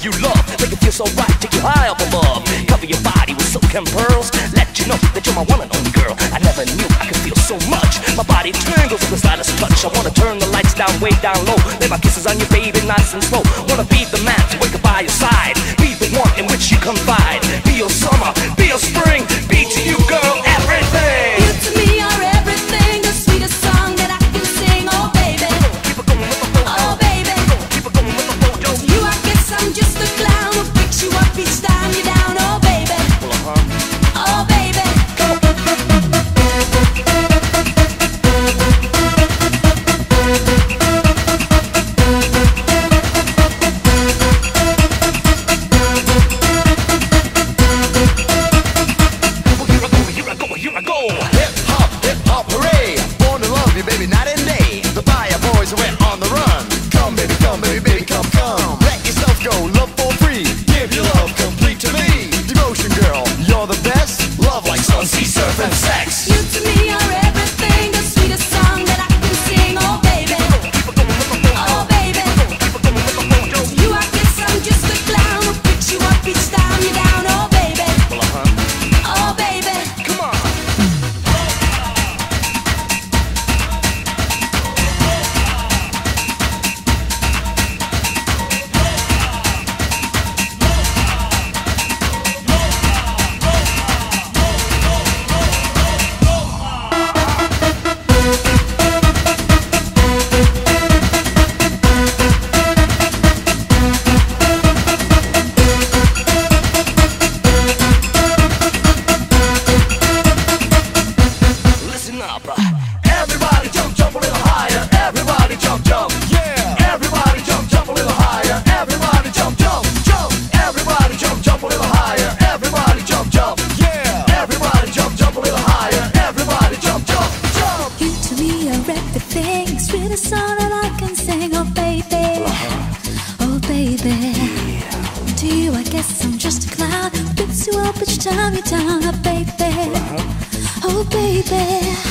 you love, make it feel so right, take you high up above. Cover your body with silk and pearls, let you know that you're my one and only girl. I never knew I could feel so much. My body tingles with the slightest touch. I wanna turn the lights down, way down low. Lay my kisses on you, baby, nice and slow. Wanna be the man to wake up by your side, be the one in which you confide. Be your summer, be your spring, be to you, girl, everything. You to me are everything, the sweetest song that I can sing. Oh baby, Keep it going with the flow. oh baby. Keep it going with the flow, yo. To you I guess I'm just a clown who picks you up each time you're down. Oh baby, oh baby. Here I go. Hip hop, hooray! Born to love you, baby, night and day. The Baja boys went on the run. Come, baby, baby, come, come. Let yourself go, love for free. Give your love complete to me. Devotion, girl, you're the best. Love like sun, sea, surf, and sex. You to me are everything, the sweetest song that I can sing. Oh baby, oh baby. To you I guess I'm just a clown who picks you up each time you're down. Oh baby, oh baby. Come on. Listen up. Everybody jump, jump a little higher. Everybody jump, jump. Yeah! Everybody jump, jump a little higher. Everybody jump, jump, jump. Everybody jump, jump a little higher. Everybody jump, jump. Yeah! Everybody jump, jump a little higher. Everybody jump, jump, jump. You to me are everything, sweetest song that I can sing. Oh baby, oh baby. To you I guess I'm just a clown who picks you up each time you're down. Oh baby, oh baby.